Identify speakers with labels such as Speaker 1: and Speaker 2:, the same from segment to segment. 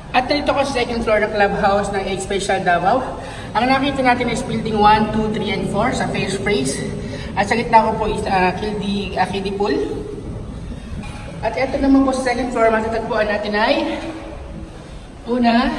Speaker 1: At dito ko sa second floor ng clubhouse ng Egg Special Davao. Ang nakita natin is building 1, 2, 3, and 4 sa face place. At sa gitna ko po is kiddie pool. At ito naman po sa second floor, matatagpuan natin ay una,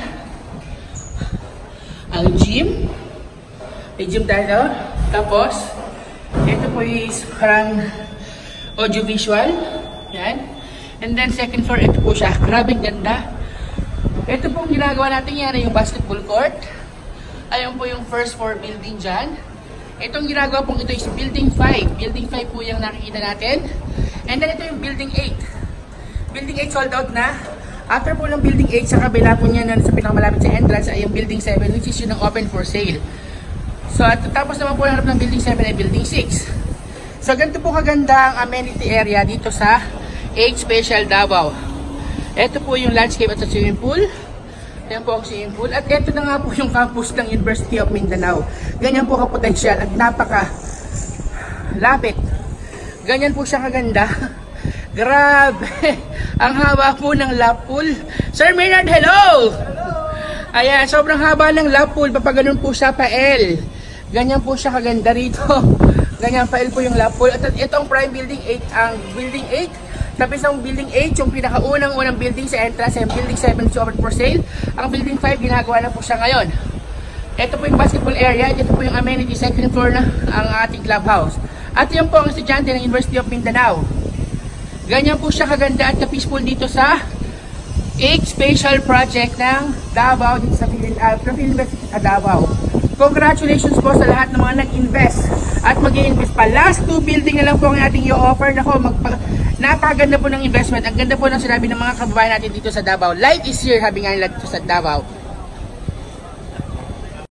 Speaker 1: ang gym. May gym tayo. Tapos, ito po is parang audiovisual. Yan. And then second floor, ito po siya. Grabing ganda. Ito pong ginagawa natin yan ay yung basketball court. Ayun po yung first floor building dyan. Itong ginagawa pong ito is building 5. Building 5 po yung nakikita natin. And then ito yung building 8. Building 8 sold out na. After po ng building 8, sa kabila po niya sa pinakamalapit sa entrance ay yung building 7, which is yun ang open for sale. So at tapos naman po ang harap ng building 7 ay building 6. So ganito po kaganda ang amenity area dito sa Egg Special Davao. Ito po yung landscape at sa swimming pool. Yan po ang swimming pool. At ito na nga po yung campus ng University of Mindanao. Ganyan po kapotensyal at napaka lapit. Ganyan po siya kaganda. Grabe! Ang haba po ng lap pool. Sir Maynard, hello! Hello! Ayan, sobrang haba ng lap pool. Papaganon po siya pa L. Ganyan po siya kaganda rito. Ganyan pa L po yung lap pool. At ito ang prime building 8. Ang building 8. Tapos ang building 8, yung pinakaunang-unang building sa entrance, yung building 7 is open for sale. Ang building 5, ginagawa na po siya ngayon. Ito po yung basketball area. Ito po yung amenity, second floor na ang ating clubhouse. At yan po ang estudyante ng University of Mindanao. Ganyan po siya kaganda at ka-peaceful dito sa Egg Special Project ng Davao dito sa Philippines sa Davao. Congratulations po sa lahat ng mga nag-invest at mag-i-invest pa. Last 2 building na lang po ang ating i-offer. Nako, napakaganda po ng investment. Ang ganda po ng sinabi ng mga kababayan natin dito sa Davao. Life is here, sabi nga nila dito sa Davao.